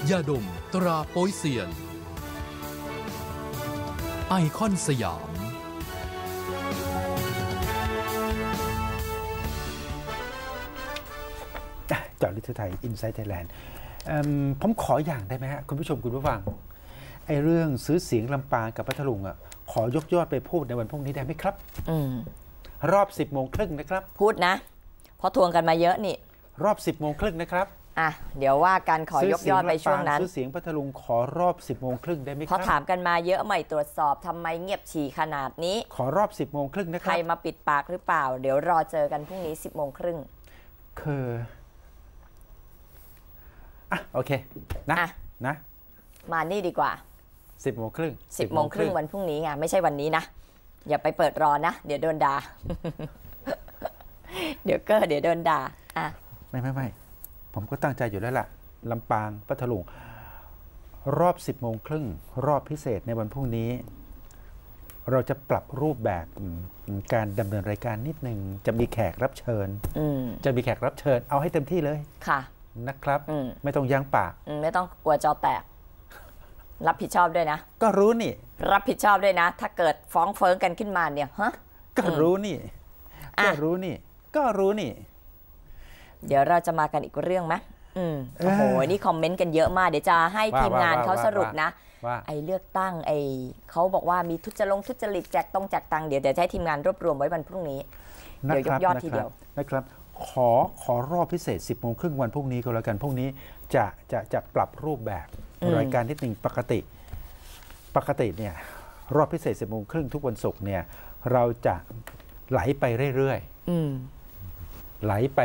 ยาดมตราโป๊ยเซียนไอคอนสยามเจาะลึกทั่วไทย Inside Thailand ผมขออย่างได้ไหมฮะคุณผู้ชมคุณผู้ฟังไอ้เรื่องซื้อเสียงลำปางกับพัทลุงอ่ะขอยกยอดไปพูดในวันพรุ่งนี้ได้ไหมครับรอบ 10 โมงครึ่งนะครับพูดนะเพราะทวงกันมาเยอะนี่รอบ 10 โมงครึ่งนะครับเดี๋ยวว่ากันขอยกยอดไปช่วงนั้นซื้อเสียงพัทลุงขอรอบ 10 โมงครึ่งได้ไหมครับพอถามกันมาเยอะไม่ตรวจสอบทำไมเงียบฉี่ขนาดนี้ขอรอบ 10 โมงครึ่งนะครับใครมาปิดปากหรือเปล่าเดี๋ยวรอเจอกันพรุ่งนี้ 10 โมงครึ่งคือโอเคนะมานี่ดีกว่า 10 โมงครึ่ง 10 โมงครึ่งวันพรุ่งนี้ไงไม่ใช่วันนี้นะอย่าไปเปิดรอนะเดี๋ยวโดนด่า เดี๋ยวโดนด่าไม่ผมก็ตั้งใจอยู่แล้วล่ะลำปางพัทลุงรอบ 10 โมงครึ่งรอบพิเศษในวันพรุ่งนี้เราจะปรับรูปแบบการดำเนินรายการนิดนึงจะมีแขกรับเชิญเอาให้เต็มที่เลยค่ะนะครับไม่ต้องยั้งปากไม่ต้องกลัวจอแตกรับผิดชอบด้วยนะก็รู้นี่รับผิดชอบด้วยนะถ้าเกิดฟ้องเฟิ้งกันขึ้นมาเนี่ยก็รู้นี่เดี๋ยวเราจะมากันอีกเรื่องไหมโอ้โหนี่คอมเมนต์กันเยอะมากเดี๋ยวจะให้ทีมงานเขาสรุปนะไอ้เลือกตั้งเขาบอกว่ามีทุจริตแจกตังค์เดี๋ยวจะให้ทีมงานรวบรวมไว้วันพรุ่งนี้เดี๋ยวยกยอดทีเดียวนะครับขอรอบพิเศษ 10 โมงครึ่งวันพรุ่งนี้ก็แล้วกันพรุ่งนี้จะปรับรูปแบบรายการนิดหนึ่งปกติเนี่ยรอบพิเศษ 10 โมงครึ่งทุกวันศุกร์เนี่ยเราจะไหลไปเรื่อยๆ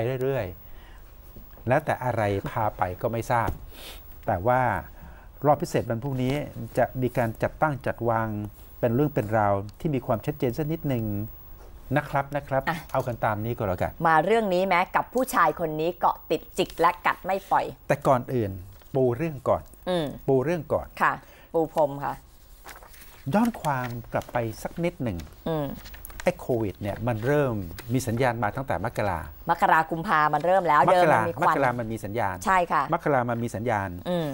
แล้วแต่อะไรพาไปก็ไม่ทราบแต่ว่ารอบพิเศษวันพรุ่งนี้จะมีการจัดตั้งจัดวางเป็นเรื่องเป็นราวที่มีความชัดเจนสักนิดหนึ่งนะครับเอากันตามนี้ก็แล้วกันมาเรื่องนี้แม้กับผู้ชายคนนี้เกาะติดจิกและกัดไม่ปล่อยแต่ก่อนอื่นปูเรื่องก่อนค่ะปูพรมค่ะย้อนความกลับไปสักนิดหนึ่งไอ้โควิดเนี่ยมันเริ่มมีสัญญาณมาตั้งแต่มกรากุมภามันเริ่มแล้วเดิมมันมีควันมกรามันมีสัญญาณใช่ค่ะมกรามันมีสัญญาณ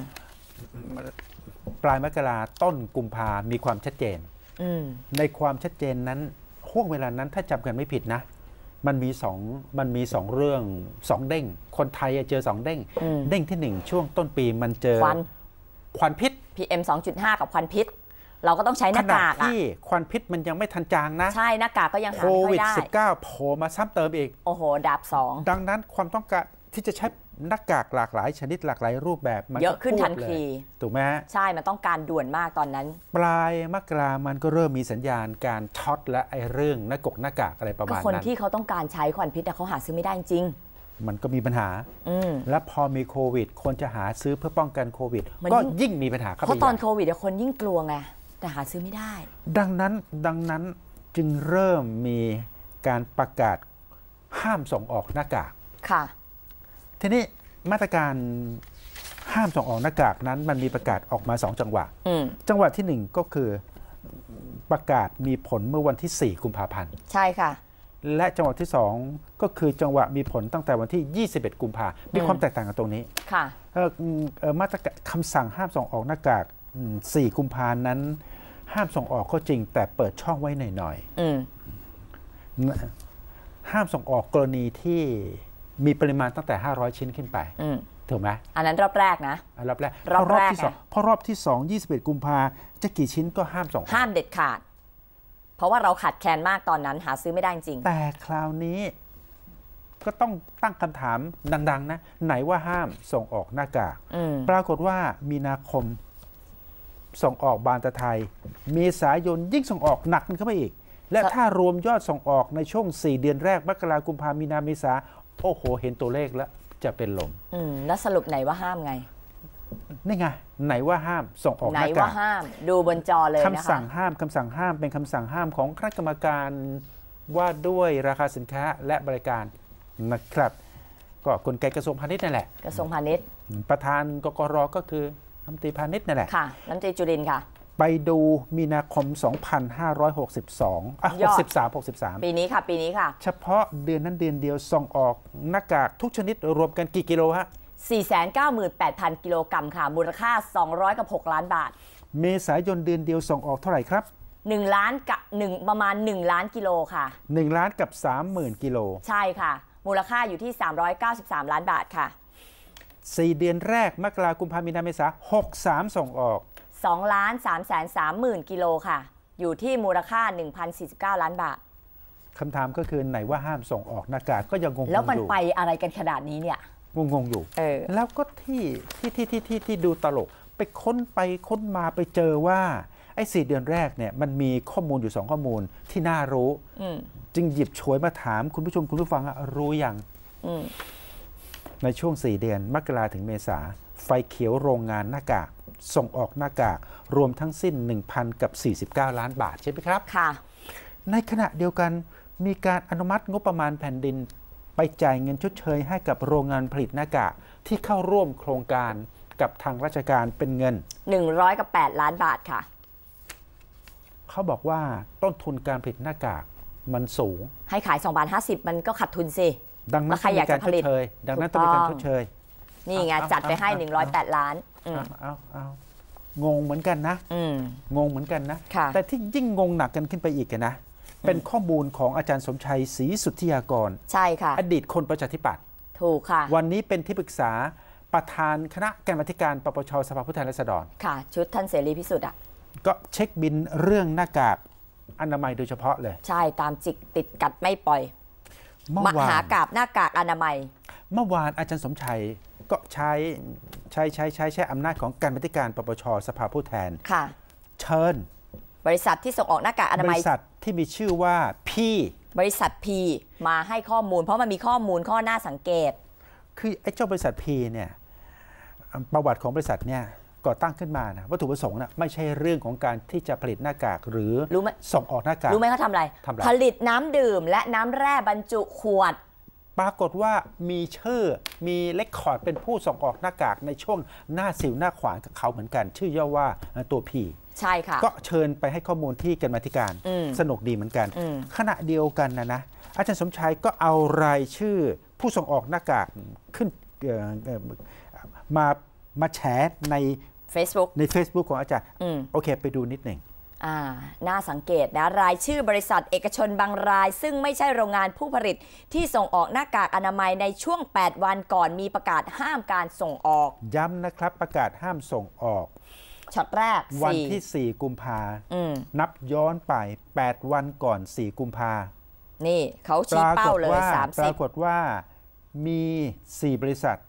ปลายมกราต้นกุมภามีความชัดเจนในความชัดเจนนั้นห่วงเวลานั้นถ้าจำกันไม่ผิดนะมันมีสองเรื่อง2เด้งคนไทยเจอ2เด้งเด้งที่1ช่วงต้นปีมันเจอควันพิษ PM 2.5 กับควันพิษเราก็ต้องใช้หน้ากากที่ควันพิษมันยังไม่ทันจางนะใช่หน้ากากก็ยังหาไม่ได้โควิด 19 โผล่มาซ้ำเติมอีกโอ้โหดาบ2 ดังนั้นความต้องการที่จะใช้หน้ากากหลากหลายชนิดหลากหลายรูปแบบมันเยอะขึ้นทันทีถูกไหมใช่มันต้องการด่วนมากตอนนั้นปลายมกรามันก็เริ่มมีสัญญาณการช็อตและไอ้เรื่องหน้ากากอะไรประมาณนั้นคนที่เขาต้องการใช้ควันพิษเขาหาซื้อไม่ได้จริงมันก็มีปัญหาและพอมีโควิดคนจะหาซื้อเพื่อป้องกันโควิดก็ยิ่งมีปัญหาเพราะตอนโควิดคนยิ่งกลัวไงแต่หาซื้อไม่ได้ดังนั้นจึงเริ่มมีการประกาศห้ามส่งออกหน้ากากค่ะทีนี้มาตรการห้ามส่งออกหน้ากากนั้นมันมีประกาศออกมา2จังหวะจังหวะที่1ก็คือประกาศมีผลเมื่อวันที่4กุมภาพันธ์ใช่ค่ะและจังหวะที่2ก็คือจังหวะมีผลตั้งแต่วันที่21กุมภาพันธ์มีความแตกต่างกันตรงนี้ค่ะมาตรการคำสั่งห้ามส่งออกหน้ากาก4กุมภาพันธ์นั้นห้ามส่งออกก็จริงแต่เปิดช่องไว้หน่อยห้ามส่งออกกรณีที่มีปริมาณตั้งแต่500ชิ้นขึ้นไปถูกไหมอันนั้นรอบแรกนะรอบแรกเพราะรอบที่2 21กุมภาจะกี่ชิ้นก็ห้ามส่งห้ามเด็ดขาดเพราะว่าเราขาดแคลนมากตอนนั้นหาซื้อไม่ได้จริงแต่คราวนี้ก็ต้องตั้งคำถามดังๆนะไหนว่าห้ามส่งออกหน้ากากปรากฏว่ามีนาคมส่งออกบานตะไทยเมษายนยิ่งส่งออกหนักขึ้นไปอีกและถ้ารวมยอดส่งออกในช่วง4เดือนแรกมกราคมกุมภาพันธ์มีนาเมษาโอ้โหเห็นตัวเลขแล้วจะเป็นลมแล้วสรุปไหนว่าห้ามไงนี่ไงไหนว่าห้ามส่งออกหน้ากากไหนว่าห้ามดูบนจอเลยนะคะคำสั่งห้ามเป็นคำสั่งห้ามของคณะกรรมการว่าด้วยราคาสินค้าและบริการนะครับก็กลไกกระทรวงพาณิชย์นั่นแหละกระทรวงพาณิชย์ประธานกกร.ก็คือรัฐมนตรีพาณิชย์นั่นแหละค่ะรัฐมนตรีจุรินทร์ค่ะไปดูมีนาคม2563 ปีนี้ค่ะเฉพาะเดือนนั้นเดือนเดียวส่งออกหน้ากากทุกชนิดรวมกันกี่กิโลฮะ 498,000 กิโลกรัมค่ะมูลค่า206 ล้านบาทเมษายนเดือนเดียวส่งออกเท่าไหร่ครับ 1 ล้านกับประมาณ1 ล้านกิโลค่ะ 1 ล้านกับ 30,000 กิโลใช่ค่ะมูลค่าอยู่ที่393 ล้านบาทค่ะ 4 เดือนแรกมกราคมกุมภาพันธ์มีนาเมษา63ส่งออก 2,330,000 กิโลค่ะอยู่ที่มูลค่า 1,049 ล้านบาทคำถามก็คือไหนว่าห้ามส่งออกหน้ากากก็ยังงงอยู่แล้วมันไปอะไรกันขนาดนี้เนี่ยงงอยู่แล้วก็ที่ดูตลกไปค้นมาไปเจอว่าไอ้4 เดือนแรกเนี่ยมันมีข้อมูลอยู่2ข้อมูลที่น่ารู้จึงหยิบฉวยมาถามคุณผู้ชมคุณผู้ฟังรู้อย่างในช่วง4 เดือนมกราถึงเมษาไฟเขียวโรงงานหน้ากากส่งออกหน้ากากรวมทั้งสิ้น 1,049 ล้านบาทใช่ไหมครับค่ะในขณะเดียวกันมีการอนุมัติงบประมาณแผ่นดินไปจ่ายเงินชดเชยให้กับโรงงานผลิตหน้ากากที่เข้าร่วมโครงการกับทางราชการเป็นเงิน 108 ล้านบาทค่ะเขาบอกว่าต้นทุนการผลิตหน้ากากมันสูงให้ขาย2.50 มันก็ขาดทุนสิดังนั้นต้องมีการชดเชยดังนั้นต้องมีการชดเชยนี่ไงจัดไปให้108 ล้านเอางงเหมือนกันนะงงเหมือนกันนะแต่ที่ยิ่งงงหนักกันขึ้นไปอีกนะเป็นข้อมูลของอาจารย์สมชัยศรีสุทธิยากรใช่ค่ะอดีตคนประชาธิปัตย์ถูกค่ะวันนี้เป็นที่ปรึกษาประธานคณะกรรมาธิการปปชสภาผู้แทนราษฎรค่ะชุดท่านเสรีพิสุทธิ์ก็เช็คบินเรื่องหน้ากากอนามัยโดยเฉพาะเลยใช่ตามจิกติดกัดไม่ปล่อยมหากาพย์หน้ากากอนามัยเมื่อวานอาจารย์สมชัยก็ใช้อำนาจของกรรมาธิการปปชสภาผู้แทนค่ะเชิญบริษัทที่ส่งออกหน้ากากอนามัยบริษัทที่มีชื่อว่าบริษัท P มาให้ข้อมูลเพราะมันมีข้อมูลข้อน่าสังเกตคือไอ้เจ้าบริษัท P เนี่ยประวัติของบริษัทเนี่ยก่อตั้งขึ้นมานะวัตถุประสงค์นะไม่ใช่เรื่องของการที่จะผลิตหน้ากากหรือส่งออกหน้ากากรู้ไหมเขาทำอะไรผลิตน้ำดื่มและน้ำแร่บรรจุขวดปรากฏว่ามีชื่อมีเลคคอร์ดเป็นผู้ส่งออกหน้ากากในช่วงหน้าสิวหน้าขวานกับเขาเหมือนกันชื่อย่อว่าตัว P ใช่ค่ะก็เชิญไปให้ข้อมูลที่กรรมาธิการสนุกดีเหมือนกันขณะเดียวกันนะอาจารย์สมชัยก็เอารายชื่อผู้ส่งออกหน้ากากขึ้นมาแชร์ใน Facebook ของอาจารย์โอเคไปดูนิดหนึ่งน่าสังเกตนะรายชื่อบริษัทเอกชนบางรายซึ่งไม่ใช่โรงงานผู้ผลิตที่ส่งออกหน้ากากอนามัยในช่วง8 วันก่อนมีประกาศห้ามการส่งออกย้ำนะครับประกาศห้ามส่งออกช็อตแรกวันที่4 กุมภานับย้อนไป8 วันก่อน4 กุมภานี่เขาชี้เป้าเลย30 ปรากฏว่ามี4 บริษัท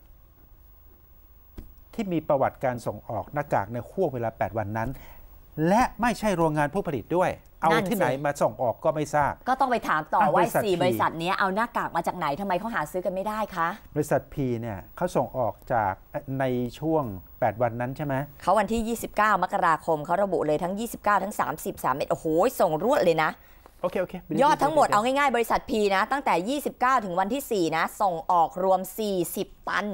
ที่มีประวัติการส่งออกหน้ากากในห่วงเวลา8 วันนั้นและไม่ใช่โรงงานผู้ผลิตด้วยเอาที่ไหนมาส่งออกก็ไม่ทราบก็ต้องไปถามต่อว่า4 บริษัทนี้เอาหน้ากากมาจากไหนทำไมเขาหาซื้อกันไม่ได้คะบริษัท P เนี่ยเขาส่งออกจากในช่วง8 วันนั้นใช่ไหมเขาวันที่29 มกราคมเขาระบุเลยทั้ง29ทั้ง30 31โอ้โหส่งรวดเลยนะโอเคยอดทั้งหมดเอาง่ายๆบริษัท P นะตั้งแต่29ถึงวันที่4นะส่งออกรวม40 ตัน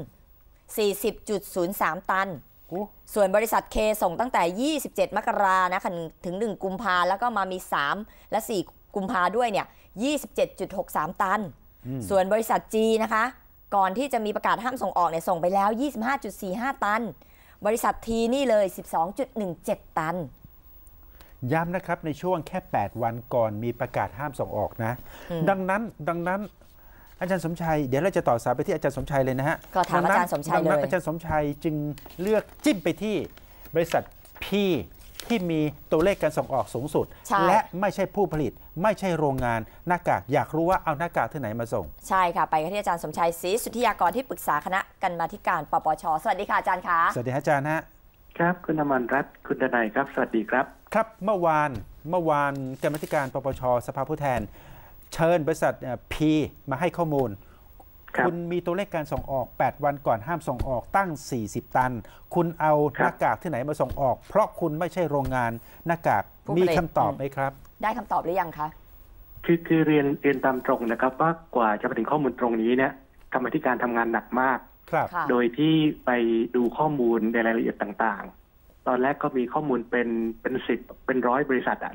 40.03 ตันส่วนบริษัท K ส่งตั้งแต่27 มกรานะถึง1 กุมภาแล้วก็มามี3และ4 กุมภาด้วยเนี่ย 27.63 ตันส่วนบริษัท G นะคะก่อนที่จะมีประกาศห้ามส่งออกเนี่ยส่งไปแล้ว 25.45 ตันบริษัท T นี่เลย 12.17 ตันย้ำนะครับในช่วงแค่8 วันก่อนมีประกาศห้ามส่งออกนะดังนั้นอาจารย์สมชัยเดี๋ยวเราจะต่อสายไปที่อาจารย์สมชัยเลยนะฮะก็ถามอาจารย์สมชัยเลยอาจารย์สมชัยจึงเลือกจิ้มไปที่บริษัท P ที่มีตัวเลขการส่งออกสูงสุดและไม่ใช่ผู้ผลิตไม่ใช่โรงงานหน้ากากอยากรู้ว่าเอาหน้ากากที่ไหนมาส่งใช่ค่ะไปกันที่อาจารย์สมชัยศรีสุทธิยากรที่ปรึกษาคณะกรรมาธิการปปชสวัสดีค่ะอาจารย์คะสวัสดีอาจารย์ฮะครับคุณอมรรัตน์คุณดนัยครับสวัสดีครับครับเมื่อวานกรรมาธิการปปชสภาผู้แทนเชิญบริษัท P มาให้ข้อมูลคุณมีตัวเลขการส่งออก8 วันก่อนห้ามส่งออกตั้ง40 ตันคุณเอาหน้ากากที่ไหนมาส่งออกเพราะคุณไม่ใช่โรงงานหน้ากากมีคำตอบไหมครับได้คำตอบหรือยังคะคือเรียนตามตรงนะครับว่ากว่าจะมาถึงข้อมูลตรงนี้เนี่ยกรรมาธิการทำงานหนักมากโดยที่ไปดูข้อมูลในรายละเอียดต่างๆตอนแรกก็มีข้อมูลเป็น10 เป็น100 บริษัทนะ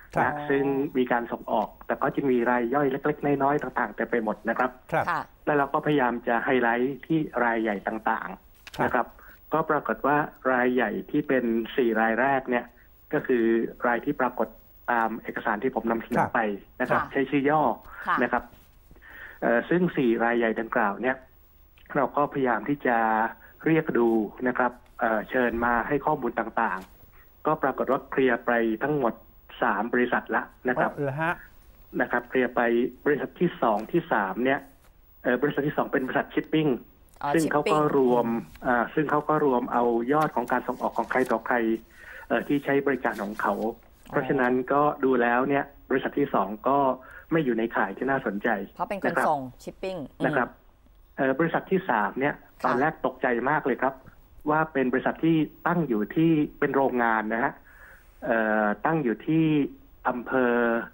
นะซึ่งมีการส่งออกแต่ก็จะมีรายย่อยเล็กๆน้อยๆต่างๆแต่ไปหมดนะครับแล้วเราก็พยายามจะไฮไลท์ที่รายใหญ่ต่างๆนะครับก็ปรากฏว่ารายใหญ่ที่เป็น4รายแรกเนี่ยก็คือรายที่ปรากฏตามเอกสารที่ผมนำเสนอไปนะครับใช้ชื่อย่อนะครับซึ่ง4รายใหญ่ดังกล่าวเนี่ยเราก็พยายามที่จะเรียกดูนะครับเชิญมาให้ข้อมูลต่างๆก็ปรากฏว่าเคลียร์ไปทั้งหมด3บริษัทละนะครับนะครับเคลียร์ไปบริษัทที่2ที่3เนี่ยบริษัทที่2เป็นบริษัทชิปปิ้งซึ่งเขาก็รวมเอายอดของการส่งออกของใครต่อใครที่ใช้บริการของเขาเพราะฉะนั้นก็ดูแล้วเนี่ยบริษัทที่2ก็ไม่อยู่ในข่ายที่น่าสนใจเพราะเป็นคนส่งชิปปิ้งนะครับบริษัทที่3เนี่ยตอนแรกตกใจมากเลยครับว่าเป็นบริษัทที่ตั้งอยู่ที่เป็นโรงงานนะฮะตั้งอยู่ที่อำเภอ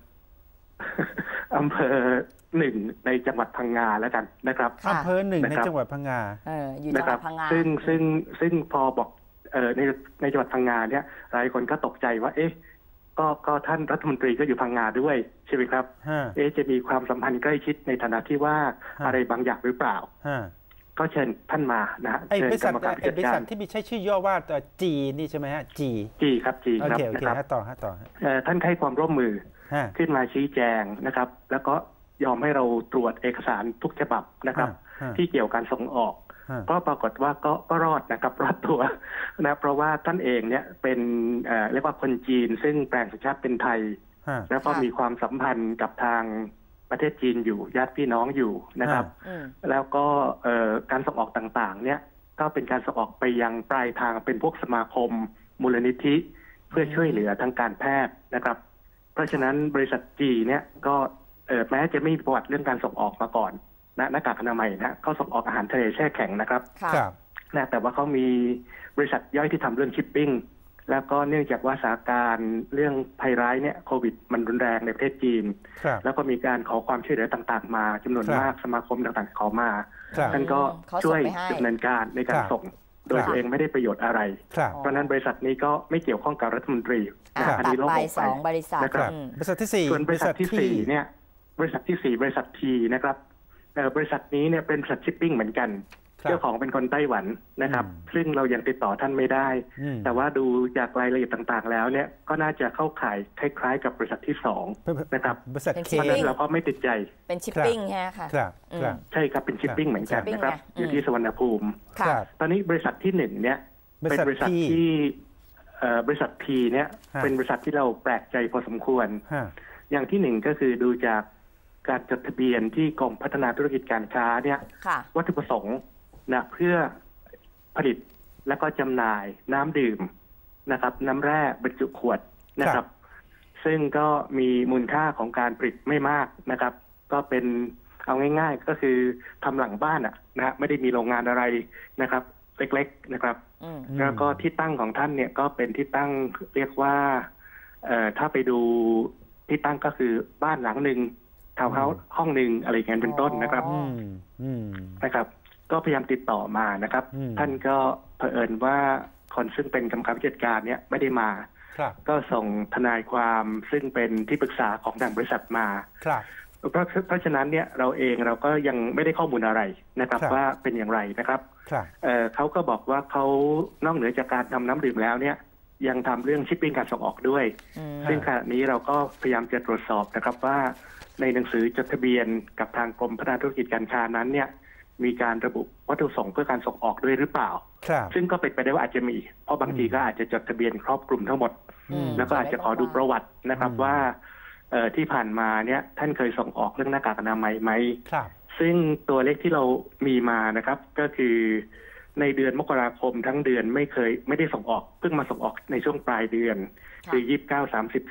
1ในจังหวัดพังงาแล้วกันนะครับอำเภอ1ในจังหวัดพังงาอยู่จังหวัดพังงาซึ่งพอบอกในจังหวัดพังงาเนี่ยหลายคนก็ตกใจว่าเอ๊ะก็ท่านรัฐมนตรีก็อยู่พังงาด้วยใช่ไหมครับจะมีความสัมพันธ์ใกล้ชิดในฐานะที่ว่าอะไรบางอย่างหรือเปล่าก็เชิญท่านมานะฮะบริษัทที่มีใช้ชื่อย่อว่าจีนี่ใช่ไหมฮะจีครับจีครับนะครับต่อท่านให้ความร่วมมือขึ้นมาชี้แจงนะครับแล้วก็ยอมให้เราตรวจเอกสารทุกฉบับนะครับที่เกี่ยวกับการส่งออกก็ปรากฏว่าก็รอดนะครับรอดตัวนะเพราะว่าท่านเองเนี่ยเป็นเรียกว่าคนจีนซึ่งแปลงสัญชาติเป็นไทยแล้วก็มีความสัมพันธ์กับทางประเทศจีนอยู่ญาติพี่น้องอยู่นะครับแล้วก็การส่งออกต่างๆเนี่ยก็เป็นการส่งออกไปยังปลายทางเป็นพวกสมาคมมูลนิธิเพื่อช่วยเหลือทางการแพทย์นะครับเพราะฉะนั้นบริษัทจีเนี่ยก็แม้จะไม่มีประวัติเรื่องการส่งออกมาก่อนหน้ากากอนามัยนะเขาส่งออกอาหารทะเลแช่แข็งนะครับนะแต่ว่าเขามีบริษัทย่อยที่ทำเรื่องชิปปิ้งแล้วก็เนื่องจากว่าสถานการณ์เรื่องภัยร้ายเนี่ยโควิดมันรุนแรงในประเทศจีนแล้วก็มีการขอความช่วยเหลือต่างๆมาจำนวนมากสมาคมต่างๆขอมาท่านก็ช่วยดำเนินการในการส่งโดยตัวเองไม่ได้ประโยชน์อะไรเพราะนั้นบริษัทนี้ก็ไม่เกี่ยวข้องกับรัฐมนตรีอันนี้ลบไป2บริษัทนะครับบริษัทที่4 ส่วนบริษัทที่4เนี่ยบริษัทที่4บริษัททีนะครับบริษัทนี้เนี่ยเป็นบริษัทชิปปิ้งเหมือนกันเจ้าของเป็นคนไต้หวันนะครับซึ่งเรายังติดต่อท่านไม่ได้แต่ว่าดูจากรายละเอียดต่างๆแล้วเนี่ยก็น่าจะเข้าข่ายคล้ายๆกับบริษัทที่2นะครับบริษัทเพราะนั้นเราก็ไม่ติดใจเป็นชิปปิ้งใช่ไหมคะใช่ครับเป็นชิปปิ้งเหมือนกันนะครับอยู่ที่สุวรรณภูมิตอนนี้บริษัทที่1เนี่ยเป็นบริษัทที่บริษัททีเนี่ยเป็นบริษัทที่เราแปลกใจพอสมควรอย่างที่1ก็คือดูจากการจดทะเบียนที่กรมพัฒนาธุรกิจการค้าเนี่ยวัตถุประสงค์นะเพื่อผลิตและก็จำหน่ายน้ำดื่มนะครับน้ำแร่บรรจุขวดนะครับซึ่งก็มีมูลค่าของการผลิตไม่มากนะครับก็เป็นเอาง่ายๆก็คือทำหลังบ้านนะไม่ได้มีโรงงานอะไรนะครับเล็กๆนะครับแล้วก็ที่ตั้งของท่านเนี่ยก็เป็นที่ตั้งเรียกว่าถ้าไปดูที่ตั้งก็คือบ้านหลังหนึ่งทาวน์เฮาส์ห้องหนึ่งอะไรเงี้ยเป็นต้นนะครับนะครับก็พยายามติดต่อมานะครับท่านก็เผอิญว่าคนซึ่งเป็นกรรมการผู้จัดการเนี่ยไม่ได้มาก็ส่งทนายความซึ่งเป็นที่ปรึกษาของทางบริษัทมาเพราะฉะนั้นเนี่ยเราก็ยังไม่ได้ข้อมูลอะไรนะครับว่าเป็นอย่างไรนะครับเขาก็บอกว่าเขานอกเหนือจากการทำน้ำดื่มแล้วเนี่ยยังทำเรื่องชิปปิ้งการส่งออกด้วยซึ่งขณะนี้เราก็พยายามจะตรวจสอบนะครับว่าในหนังสือจดทะเบียนกับทางกรมพัฒนาธุรกิจการค้านั้นเนี่ยมีการระบุวัตถุประสงค์เพื่อการส่งออกด้วยหรือเปล่าซึ่งก็เป็นไปได้ว่าอาจจะมีเพราะบางทีก็อาจจะจดทะเบียนครอบคลุมทั้งหมดแล้วก็อาจจะขอดูประวัตินะครับว่าที่ผ่านมาเนี่ยท่านเคยส่งออกเรื่องหน้ากากอนามัยไหมซึ่งตัวเลขที่เรามีมานะครับก็คือในเดือนมกราคมทั้งเดือนไม่ได้ส่งออกเพิ่งมาส่งออกในช่วงปลายเดือนคือ29 30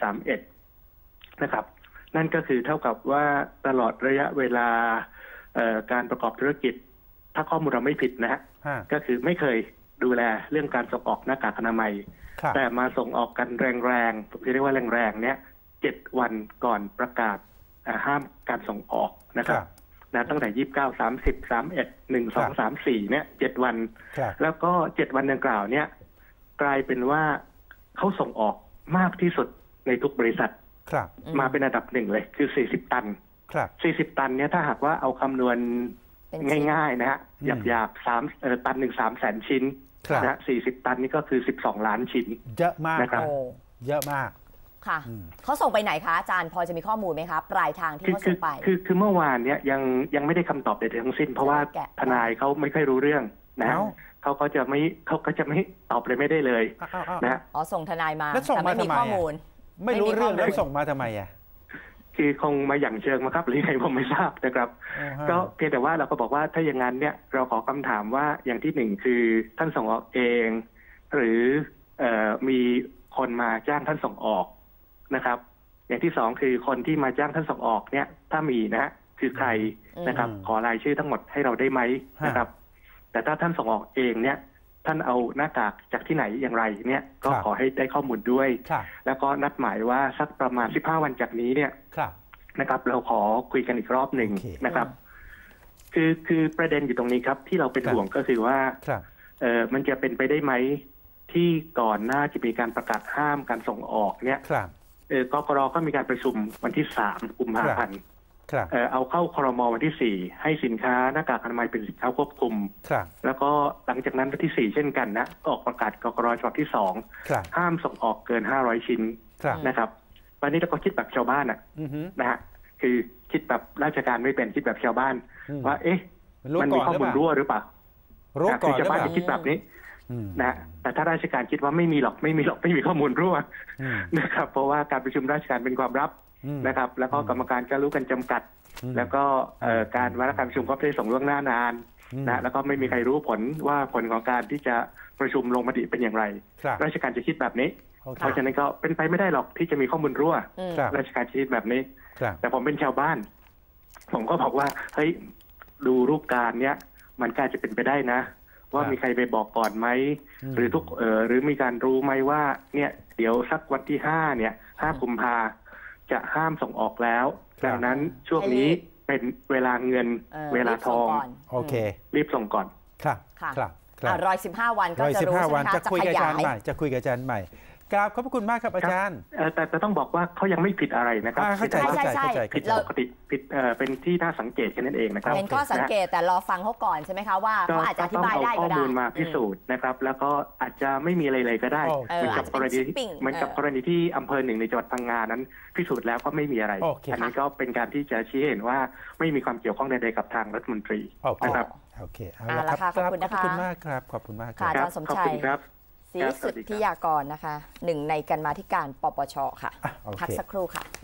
31นะครับนั่นก็คือเท่ากับว่าตลอดระยะเวลาการประกอบธุรกิจถ้าข้อมูลเราไม่ผิดนะฮะก็คือไม่เคยดูแลเรื่องการส่งออกหน้ากากอนามัยแต่มาส่งออกกันแรงๆผมจะเรียกว่าแรงๆเนี่ย7 วันก่อนประกาศห้ามการส่งออกนะครับนะตั้งแต่29 30 31 1 2 3 4เนี่ย7 วันแล้วก็7 วันดังกล่าวเนี่ยกลายเป็นว่าเขาส่งออกมากที่สุดในทุกบริษัทมาเป็นอันดับหนึ่งเลยคือ40 ตัน40 ตันเนี่ยถ้าหากว่าเอาคำนวณง่ายๆนะฮะหยาบๆตันหนึ่ง300,000 ชิ้นนะ40 ตันนี่ก็คือ12 ล้านชิ้นเยอะมากนะครับเยอะมากค่ะเขาส่งไปไหนคะอาจารย์พอจะมีข้อมูลไหมคะปลายทางที่เขาส่งไปคือเมื่อวานเนี่ยยังไม่ได้คำตอบใดๆทั้งสิ้นเพราะว่าทนายเขาไม่ค่อยรู้เรื่องนะเขาก็จะไม่ตอบเลยไม่ได้เลยนะส่งทนายมาแต่ไม่มีข้อมูลไม่รู้เรื่องแล้วส่งมาทำไมอ่ะคือคงมาอย่างเชิงมาครับหรือไงผมไม่ทราบนะครับก็เพียงแต่ว่าเราก็บอกว่าถ้าอย่างนั้นเนี่ยเราขอคำถามว่าอย่างที่หนึ่งคือท่านส่งออกเองหรือมีคนมาจ้างท่านส่งออกนะครับอย่างที่สองคือคนที่มาจ้างท่านส่งออกเนี่ยถ้ามีนะคือใครนะครับขอรายชื่อทั้งหมดให้เราได้ไหมนะครับแต่ถ้าท่านส่งออกเองเนี่ยท่านเอาหน้ากากจากที่ไหนอย่างไรเนี่ยก็ขอให้ได้ข้อมูลด้วยแล้วก็นัดหมายว่าสักประมาณ15 วันจากนี้เนี่ยนะครับเราขอคุยกันอีกรอบหนึ่งนะครับคือประเด็นอยู่ตรงนี้ครับที่เราเป็นห่วงก็คือว่ามันจะเป็นไปได้ไหมที่ก่อนหน้าจะมีการประกาศห้ามการส่งออกเนี่ยกกร.ก็มีการประชุมวันที่3 กุมภาพันธ์เอาเข้าครม.วันที่4ให้สินค้าหน้ากากอนามัยเป็นสินค้าควบคุมแล้วก็หลังจากนั้นวันที่4เช่นกันนะออกประกาศกกร.ฉบับที่2ห้ามส่งออกเกิน500 ชิ้นนะครับวันนี้เราก็คิดแบบชาวบ้านนะฮะคือคิดแบบราชการไม่เป็นคิดแบบชาวบ้านว่าเอ๊ะมันมีข้อมูลรั่วหรือเปล่าคือชาวบ้านจะคิดแบบนี้นะแต่ถ้าราชการคิดว่าไม่มีข้อมูลรั่วนะครับเพราะว่าการประชุมราชการเป็นความลับนะครับแล้วก็กรรมการก็รู้กันจำกัดแล้วก็การวาระการประชุมก็ไม่ได้ส่งล่วงหน้านานนะแล้วก็ไม่มีใครรู้ผลว่าผลของการที่จะประชุมลงมติเป็นอย่างไรราชการจะคิดแบบนี้เพราะฉะนั้นก็เป็นไปไม่ได้หรอกที่จะมีข้อมูลรั่วราชการคิดแบบนี้แต่ผมเป็นชาวบ้านผมก็บอกว่าเฮ้ยดูรูปการเนี้ยมันก็จะเป็นไปได้นะว่ามีใครไปบอกก่อนไหมหรือหรือมีการรู้ไหมว่าเนี่ยเดี๋ยวสักวันที่5เนี่ย5 กุมภาจะห้ามส่งออกแล้วดังนั้นช่วงนี้เป็นเวลาเงินเวลาทองโอเครีบส่งก่อนครับรอ15 วันก็จะรู้ใช่ไหมคะจะคุยกับอาจารย์ใหม่จะคุยกับอาจารย์ใหม่กราบขอบพระคุณมากครับอาจารย์แต่ต้องบอกว่าเขายังไม่ผิดอะไรนะครับเข้าใจผิดปกติผิดเป็นที่น่าสังเกตแค่นั้นเองนะครับเป็นข้อสังเกตแต่รอฟังเขาก่อนใช่ไหมคะว่าเขาอาจจะอธิบายได้ก็ได้ข้อมูลมาพิสูจน์นะครับแล้วก็อาจจะไม่มีอะไรเลยก็ได้เหมือนกับกรณีที่อำเภอหนึ่งในจังหวัดพังงานั้นพิสูจน์แล้วก็ไม่มีอะไรอันนี้ก็เป็นการที่จะชี้เห็นว่าไม่มีความเกี่ยวข้องใดๆกับทางรัฐมนตรีนะครับโอเคเอาละครับขอบคุณมากครับขอบคุณมากค่ะอาจารย์สมชัยศรีสุทธิยากรนะคะหนึ่งในกรรมาธิการปปช.ค่ะพักสักครู่ค่ะ